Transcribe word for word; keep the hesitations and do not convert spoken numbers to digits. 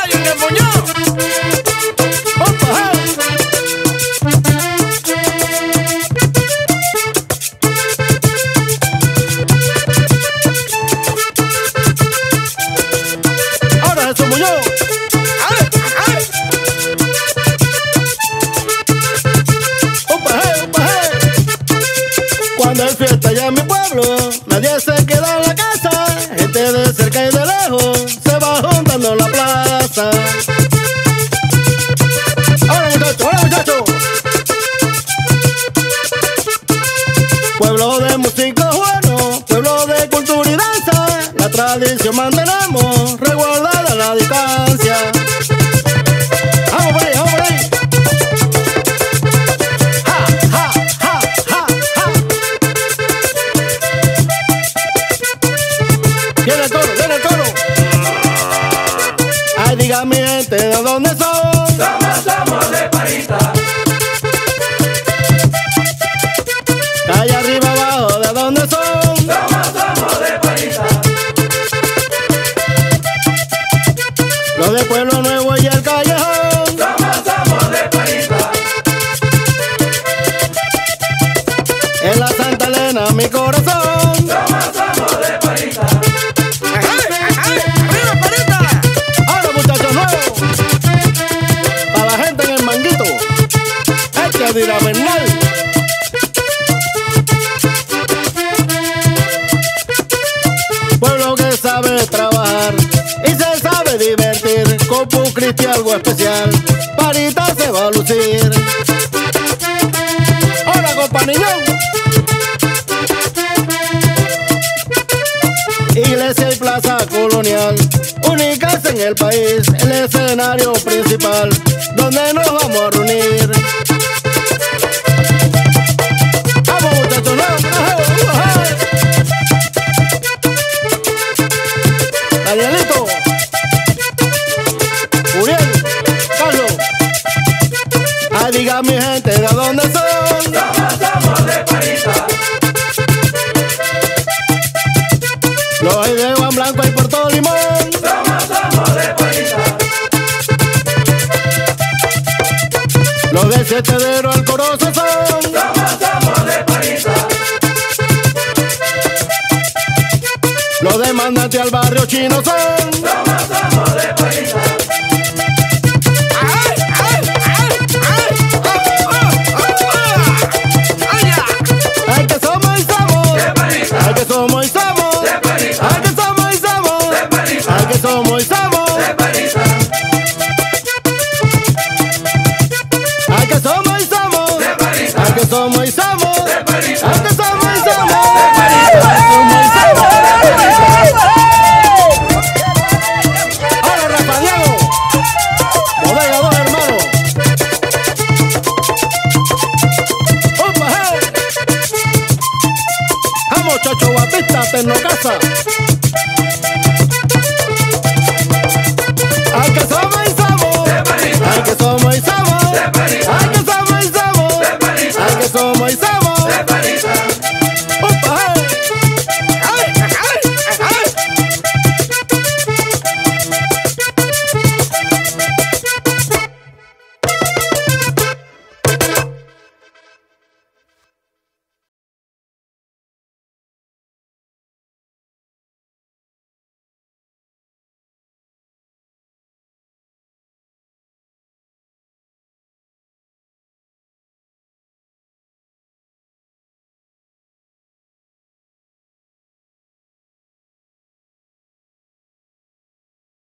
caballo en el muñón. ¡Opa! Ahora Jesús Muñoz. ¡Ay, ay! ¡Opa, hey, opa, hey! Cuando hay fiesta allá en mi pueblo, nadie se queda en la casa. Gente de cerca y de lejos se va juntando en la plaza. ¡Ahora muchachos, ahora muchachos! Pueblo de música bueno, pueblo de cultura y danza. La tradición mantenemos, resguardada la distancia. ¡Vamos por ahí, vamos por ahí! ¡Ja, ja, ja, ja, ja! ¡Viene el coro, viene el coro! ¡Ay, diga mi gente de dónde son! Somos, somos de Parita. Allá arriba abajo, ¿de dónde son? Somos, somos de Parita. Los de Pueblo Nuevo y el Callejón. Somos, somos de Parita. En la Santa Elena, mi corazón. Somos, somos de Parita. ¡Ay, ay! ¡Arriba, Parita! Ahora muchachos nuevos. Para la gente en el manguito. Hay que dirá Bernal. Pueblo que sabe trabajar y se sabe divertir. Corpus Christi algo especial. Parita se va a lucir. Ahora compa Niñón. Iglesia y plaza colonial, únicas en el país, el escenario principal, donde nos vamos a reunir. ¡Vamos muchachos! ¡No! Danielito, Uriel, Carlos. Ay, diga mi gente, ¿de dónde son? Somos, somos de Parita. Los de Juan Blanco y Puerto Limón. Somos, somos de Parita. Los de Sietedero al Corozo son. Somos, somos de Parita. Los de Mandante al Barrio Chino son. Somos, somos de Parita. ¡Ay, ay, ay! ¡Ay! ¡Oh, oh, oh! ¡Ay, ya! Ay, que somos y somos. De Parita. Ay, que somos y somos. De Parita. Ay, que somos y somos. De Parita. Ay, que somos y somos. De Parita. Ay, que somos y somos. De Parita. Ay, que somos y somos. De Parita. Ay, que somos y somos. De Parita. Ay, somos y somos. Ahora Rafa Diego. Bodega Dos Hermanos. ¡Opa, hey! ¡Vamos, Chocho Batista, Tecnocasa!